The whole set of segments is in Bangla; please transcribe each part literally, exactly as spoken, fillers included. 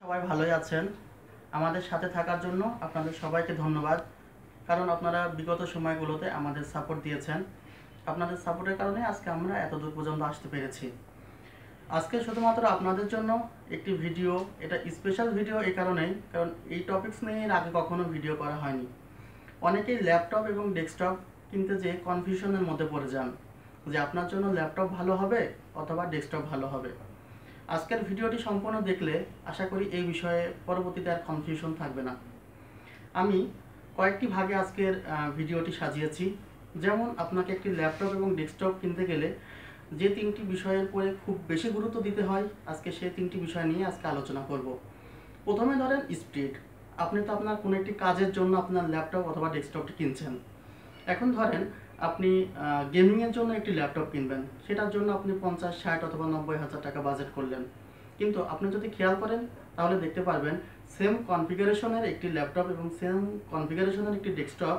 সবাই ভালোই আছেন। আমাদের সাথে থাকার জন্য আপনাদের সবাইকে ধন্যবাদ। কারণ আপনারা বিগত সময়গুলোতে আমাদের সাপোর্ট দিয়েছেন। আপনাদের সাপোর্টের কারণে আজকে আমরা এত দূর পর্যন্ত আসতে পেরেছি। আজকে শুধুমাত্র আপনাদের জন্য একটি ভিডিও, এটা স্পেশাল ভিডিও এই কারণেই, কারণ এই টপিকস নিয়ে এর আগে কখনো ভিডিও করা হয়নি। অনেকেই ল্যাপটপ এবং ডেস্কটপ কিনতে যেয়ে কনফিউশনের মধ্যে পড়ে যান যে আপনার জন্য ল্যাপটপ ভালো হবে অথবা ডেস্কটপ ভালো হবে। আজকের ভিডিওটি সম্পূর্ণ দেখলে আশা করি এই বিষয়ে পরবর্তীতে আর কনফিউশন থাকবে না। আমি কয়েকটি ভাগে আজকের ভিডিওটি সাজিয়েছি। যেমন আপনাকে একটি ল্যাপটপ এবং ডেস্কটপ কিনতে গেলে যে তিনটি বিষয়ের উপরে খুব বেশি গুরুত্ব দিতে হয়, আজকে সেই তিনটি বিষয় নিয়ে আজকে আলোচনা করব। প্রথমে ধরেন স্পিড। আপনি তো আপনার কোনো একটি কাজের জন্য আপনার ল্যাপটপ অথবা ডেস্কটপটি কিনছেন। এখন ধরেন আপনি গেমিংয়ের জন্য একটি ল্যাপটপ কিনবেন, সেটার জন্য আপনি পঞ্চাশ ষাট অথবা নব্বই হাজার টাকা বাজেট করলেন। কিন্তু আপনি যদি খেয়াল করেন তাহলে দেখতে পারবেন সেম কনফিগারেশনের একটি ল্যাপটপ এবং সেম কনফিগারেশনের একটি ডেস্কটপ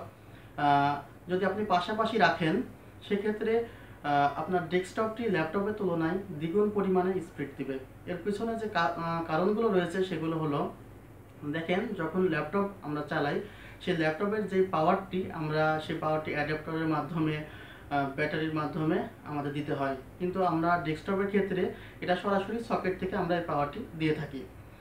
যদি আপনি পাশাপাশি রাখেন, সেক্ষেত্রে আপনার ডেস্কটপটি ল্যাপটপের তুলনায় দ্বিগুণ পরিমাণে স্পিড দিবে। এর পিছনে যে কারণগুলো রয়েছে সেগুলো হলো, দেখেন যখন ল্যাপটপ আমরা চালাই, সেই ল্যাপটপের যে পাওয়ারটি আমরা সেই পাওয়ারটি অ্যাডাপ্টারের মাধ্যমে, ব্যাটারির মাধ্যমে আমাদের দিতে হয়। কিন্তু আমরা ডেস্কটপের ক্ষেত্রে এটা সরাসরি সকেট থেকে আমরা এই পাওয়ারটি দিয়ে থাকি।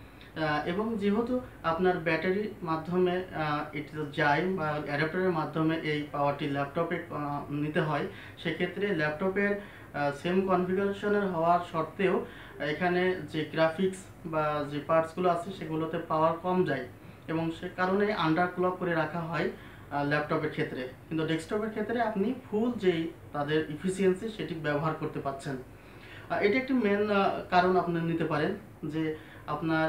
এবং যেহেতু আপনার ব্যাটারির মাধ্যমে এটা যায় বা অ্যাডাপ্টারের মাধ্যমে এই পাওয়ারটি ল্যাপটপে নিতে হয়, সেক্ষেত্রে ল্যাপটপের সেম কনফিগারেশনের হওয়ার সত্ত্বেও এখানে যে গ্রাফিক্স বা যে পার্টসগুলো আছে সেগুলোতে পাওয়ার কম যায় এবং সে কারণে আন্ডার ক্লক করে রাখা হয় ল্যাপটপের ক্ষেত্রে। কিন্তু ডেস্কটপের ক্ষেত্রে আপনি ফুল যেই তাদের ইফিসিয়েন্সি সেটি ব্যবহার করতে পারছেন। এটি একটি মেন কারণ আপনি নিতে পারেন যে আপনার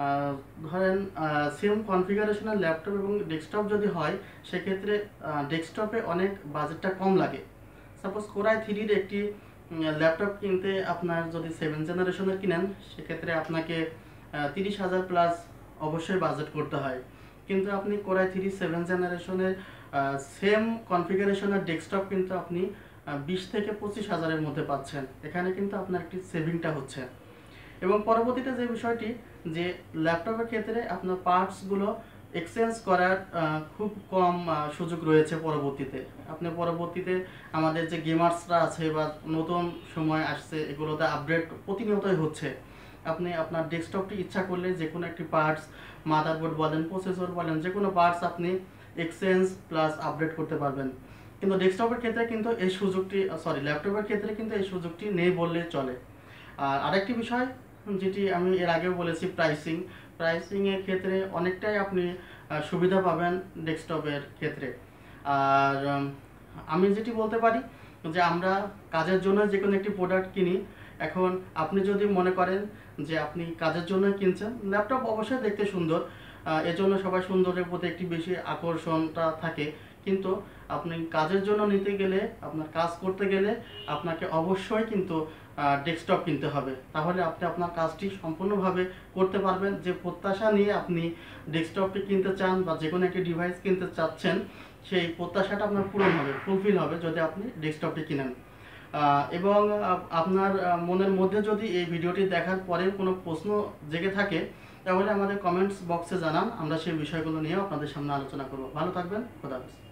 ধরেন সেম কনফিগারেশনের ল্যাপটপ এবং ডেস্কটপ যদি হয়, সেক্ষেত্রে ডেস্কটপে অনেক বাজেটটা কম লাগে। সাপোজ কোরাই থ্রির একটি ল্যাপটপ কিনতে আপনার যদি সেভেন জেনারেশনের কিনেন, সেক্ষেত্রে আপনাকে তিরিশ হাজার প্লাস অবশ্যই বাজেট করতে হয়। কিন্তু আপনি কোরাই থ্রি সেভেন জেনারেশনের সেম কনফিগারেশনের ডেস্কটপ কিন্তু আপনি বিশ থেকে পঁচিশ হাজারের মধ্যে পাচ্ছেন। এখানে কিন্তু আপনার একটি সেভিংটা হচ্ছে। এবং পরবর্তীতে যে বিষয়টি, যে ল্যাপটপের ক্ষেত্রে আপনার পার্টসগুলো এক্সচেঞ্জ করার খুব কম সুযোগ রয়েছে পরবর্তীতে। আপনি পরবর্তীতে আমাদের যে গেমার্সরা আছে বা নতুন সময় আসছে, এগুলোতে আপডেট প্রতিনিয়তই হচ্ছে। আপনি আপনার ডেস্কটপটি ইচ্ছা করলে যে কোনো একটি পার্টস, মাদারবোর্ড বলেন, প্রসেসর বলেন, যে কোনো পার্টস আপনি এক্সচেঞ্জ প্লাস আপডেট করতে পারবেন। কিন্তু ডেস্কটপের ক্ষেত্রে কিন্তু এই সুযোগটি, সরি ল্যাপটপের ক্ষেত্রে কিন্তু এই সুযোগটি নেই বললে চলে। আর আরেকটি বিষয় যেটি আমি এর আগেও বলেছি, প্রাইসিং। প্রাইসিংয়ের ক্ষেত্রে অনেকটাই আপনি সুবিধা পাবেন ডেস্কটপের ক্ষেত্রে। আর আমি যেটি বলতে পারি যে আমরা কাজের জন্য যে কোনো একটি প্রোডাক্ট কিনি, এখন আপনি যদি মনে করেন যে আপনি কাজের জন্য কিনছেন, ল্যাপটপ অবশ্যই দেখতে সুন্দর, এজন্য সবাই সুন্দরের প্রতি একটি বেশি আকর্ষণটা থাকে। কিন্তু আপনি কাজের জন্য নিতে গেলে, আপনার কাজ করতে গেলে আপনাকে অবশ্যই কিন্তু ডেস্কটপ কিনতে হবে। তাহলে আপনি আপনার কাজটি সম্পূর্ণভাবে করতে পারবেন। যে প্রত্যাশা নিয়ে আপনি ডেস্কটপটি কিনতে চান বা যে কোনো একটি ডিভাইস কিনতে চাচ্ছেন, সেই প্রত্যাশাটা আপনার পূরণ হবে, ফুলফিল হবে যদি আপনি ডেস্কটপটি কিনেন। এবং আপনার মনের মধ্যে যদি এই ভিডিওটি দেখার পরে কোনো প্রশ্ন জেগে থাকে, তাহলে আমাদের কমেন্টস বক্সে জানান, আমরা সেই বিষয়গুলো নিয়ে আপনাদের সামনে আলোচনা করব। ভালো থাকবেন, খোদা হাফেজ।